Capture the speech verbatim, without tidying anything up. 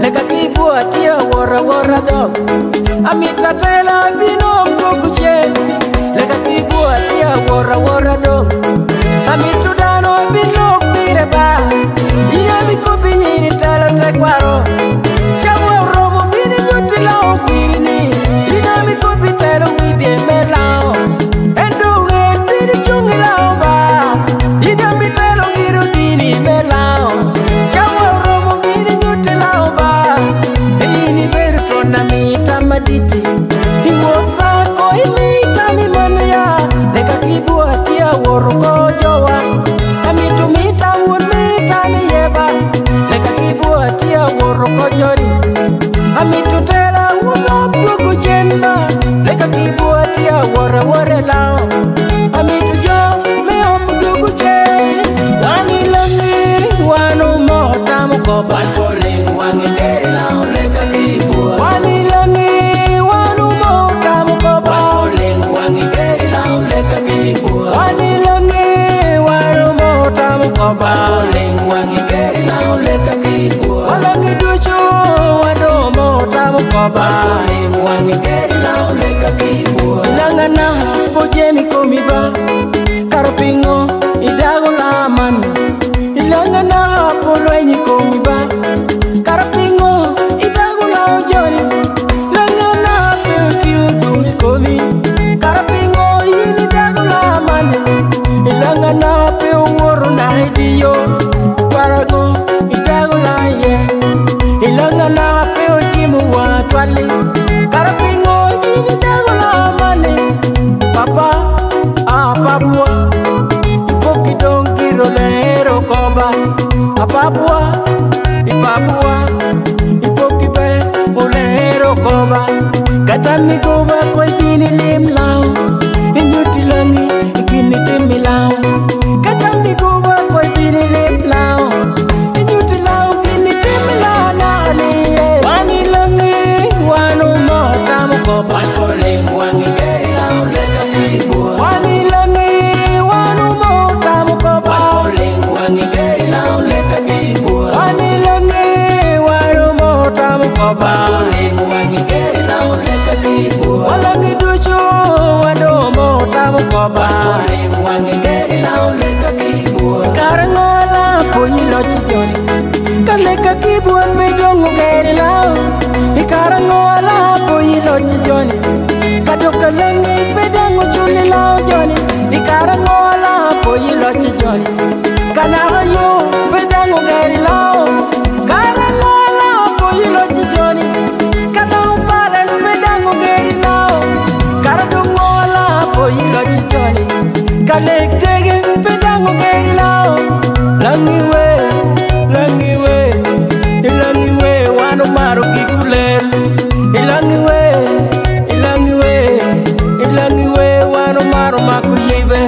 leka kibua tia wora wora dog amita tela binom kukuche leka kibua tia wora wora dog amitu dano binom bireba ina mikobi nyini tela tekwaro chawo robo bini nyuti lao kwini ina mikobi tela wibie melao endo ngen bini chungi lao ba ina mitelo giru dini melao chawo robo bini nyuti lao ba ini berto na mita maditi iwot ba ko imita mi manaya leka kibua tia woro ko jowa amitu mita won mita mi yeba leka kibua tia woro ko jori amitu tela won dugu chenda leka kibua tia wora wora lao amitu jo me om dugu che wani langi wanu mota muko ban poling wangi kela leka kibua wani langi wanu mota muko ban poling wangi kela leka kibua wani langi wanu mota muko ban poling wangi kela leka kibua walangi duchu wanu mota muko ban poling wangi kela leka kibua langana bojemi komiba karopingo idago laman ilangana polwenyi komiba karapingo idago lao joni langana peotiu dui komi karapingo ini dago laman ilangana peo woro na idio parago idago laye ilangana peo jimu wa twali karapingo ini dago laman papa ah papua ipoki donki rolero koba apapua ipapua ipoki be olero koba katami koba koi dini lim lao inyuti langi ikini timi lao katami koba koi dini lim lao inyuti lao kini timi lao nani wani langi wanu mota mukoba poling wangi kei lao leka kibua wani langi wanu mota mukoba poling wangi kei lao leka kibua wani langi wanu mota mukoba poling wangi kei lao leka kibua walangi duchu wanu mota mukoba poling wangi kei lao leka kibua karangola poyi lochi joni kaleka kibua pedongo kei lao ikarangola poyi lochi joni kadoka langi pedango chuli lao joni ikarangola poyi lochi joni kanayo pedango kei lao karangola poyi lochi joni kanao pales pedango kei lao karadongola poyi lochi joni kalek dege pedango kei lao langi we langi we ilangi we wano maro kikulel ilangi we ilangi we ilangi we wano maro makuyibe